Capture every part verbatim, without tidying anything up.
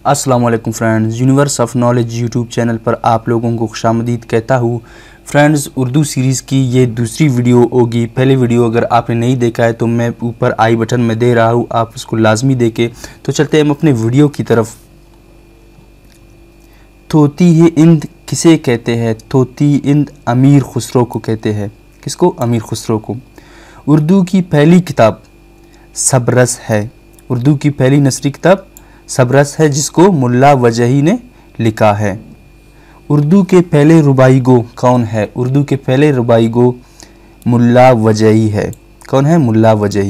अस्सलाम वालेकुम friends, universe of knowledge YouTube channel पर आप लोगों को खुशामदीद कहता हूँ। फ्रेंड्स, उर्दू सीरीज़ की ये दूसरी वीडियो होगी। पहले वीडियो अगर आपने नहीं देखा है तो मैं ऊपर आई बटन में दे रहा हूँ, आप उसको लाजमी देखें। तो चलते हैं हम अपने वीडियो की तरफ। तोती इंद किसे कहते हैं? तोती इंद अमीर खुसरो को कहते हैं। किसको? अमीर खुसरो को। उर्दू की पहली किताब सबरस है। उर्दू की पहली नसरी किताब सबरस है, जिसको मुल्ला वजही ने लिखा है। उर्दू के पहले रुबाई गो कौन है? उर्दू के पहले रुबाई गो मुल्ला वजही है। कौन है? मुल्ला वजही।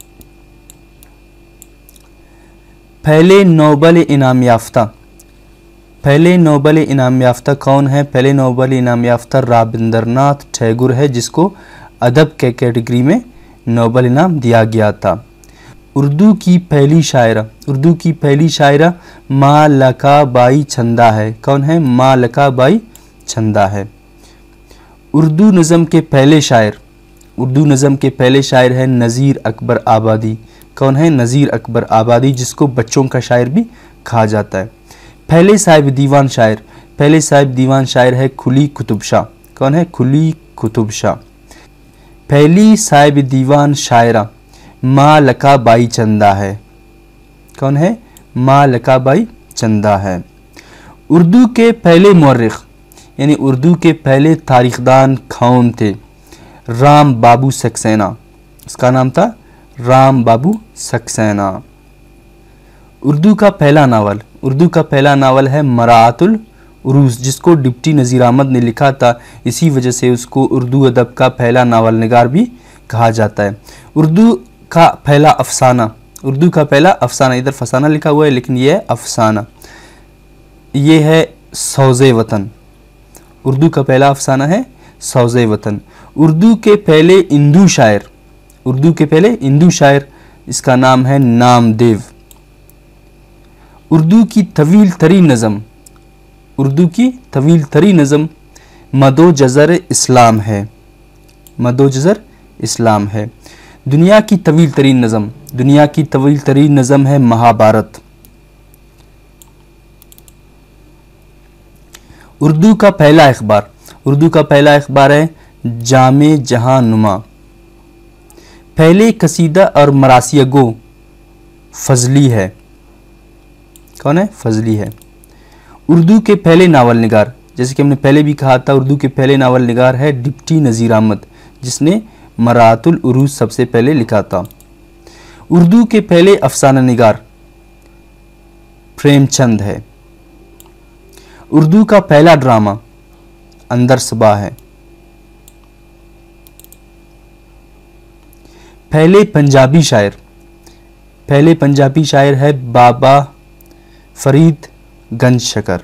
पहले नोबल इनाम याफ्ता पहले नोबल इनाम याफ्ता कौन है? पहले नोबल इनाम याफ्ता रविंद्रनाथ टैगोर है, जिसको अदब के कैटेगरी में नोबल इनाम दिया गया था। उर्दू की पहली शायरा उर्दू की पहली शायरा माँ लका बाई छंदा है। कौन है? माँ लका बाई छंदा है। उर्दू नज़म के पहले शायर उर्दू नज़म के पहले शायर है नज़ीर अकबर आबादी। कौन है? नज़ीर अकबर आबादी, जिसको बच्चों का शायर भी कहा जाता है। पहले साहिब दीवान शायर पहले साहिब दीवान शायर है खुली कुतुब शाह। कौन है? खुली कुतुब शाह। पहली साहिब दीवान शायरा माँ लका बाई चंदा है। कौन है? माँ लका बाई चंदा है। उर्दू के पहले मौर्रिख यानी उर्दू के पहले तारीखदान कौन थे? राम बाबू सक्सेना। उसका नाम था राम बाबू सक्सेना। उर्दू का पहला नावल उर्दू का पहला नावल है मराअतुल उरूस, जिसको डिप्टी नज़ीर अहमद ने लिखा था। इसी वजह से उसको उर्दू अदब का पहला नावल निगार भी कहा जाता है। उर्दू का पहला अफसाना उर्दू का पहला अफसाना, इधर फसाना लिखा हुआ है लेकिन यह है अफसाना, ये है सौज़े वतन। उर्दू का पहला अफसाना है सौज़े वतन। उर्दू के पहले हिंदू शायर उर्दू के पहले हिंदू शायर इसका नाम है नामदेव। उर्दू की तवील तरीन नज़म उर्दू की तवील तरीन नज़म मदो जज़र इस्लाम है। मदो जज़र इस्लाम है। दुनिया की तवील तरीन नज़म दुनिया की तवील तरीन नज़म है महाभारत। उर्दू का पहला अखबार उर्दू का पहला अखबार है जामे जहां नुमा। पहले कसीदा और मरासिया गो फजली है। कौन है? फजली है। उर्दू के पहले नावल निगार, जैसे कि हमने पहले भी कहा था, उर्दू के पहले नावल निगार है डिप्टी नज़ीर अहमद, जिसने मराअतुल उरूस सबसे पहले लिखा था। उर्दू के पहले अफसाना निगार प्रेमचंद है। उर्दू का पहला ड्रामा अंदर सबा है। पहले पंजाबी शायर पहले पंजाबी शायर है बाबा फरीद गंज शकर।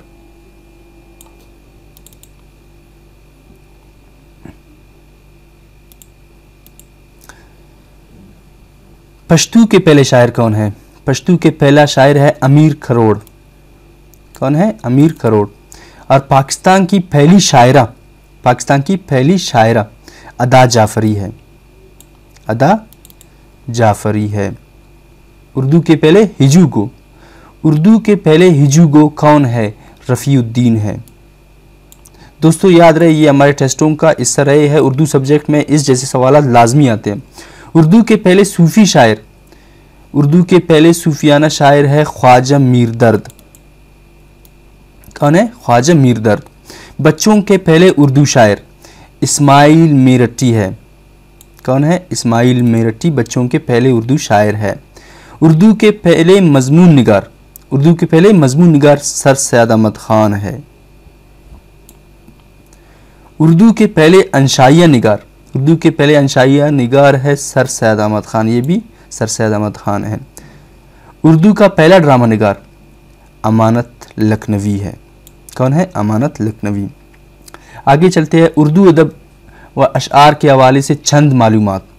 पश्तू के पहले शायर कौन है? पश्तू के पहला शायर है अमीर खरोड़। कौन है? अमीर खरोड़। और पाकिस्तान की पहली शायरा पाकिस्तान की पहली शायरा अदा जाफरी है। अदा जाफरी है। उर्दू के पहले हिजूगो उर्दू के पहले हिजूगो कौन है? रफ़ीउद्दीन है। दोस्तों याद रहे, ये हमारे टेस्टों का हिस्सा रहे है। उर्दू सब्जेक्ट में इस जैसे सवाल लाजमी आते हैं। उर्दू के पहले सूफ़ी शायर उर्दू के पहले सूफियाना शायर है ख्वाजा मीर दर्द। कौन है? ख्वाजा मीर दर्द। बच्चों के पहले उर्दू शायर इस्माइल मेरठी है। कौन है? इस्माइल मेरठी बच्चों के पहले उर्दू शायर है। उर्दू के पहले मजमून निगार उर्दू के पहले मजमून निगार सर सैयद अहमद खान है। उर्दू के पहले अंशाइया निगार उर्दू के पहले अंशाइया निगार है सर सैयद अहमद खान, ये भी सर सैयद अहमद खान है। उर्दू का पहला ड्रामा निगार अमानत लखनवी है। कौन है? अमानत लखनवी। आगे चलते हैं। उर्दू अदब व अशआर के हवाले से चंद मालूमात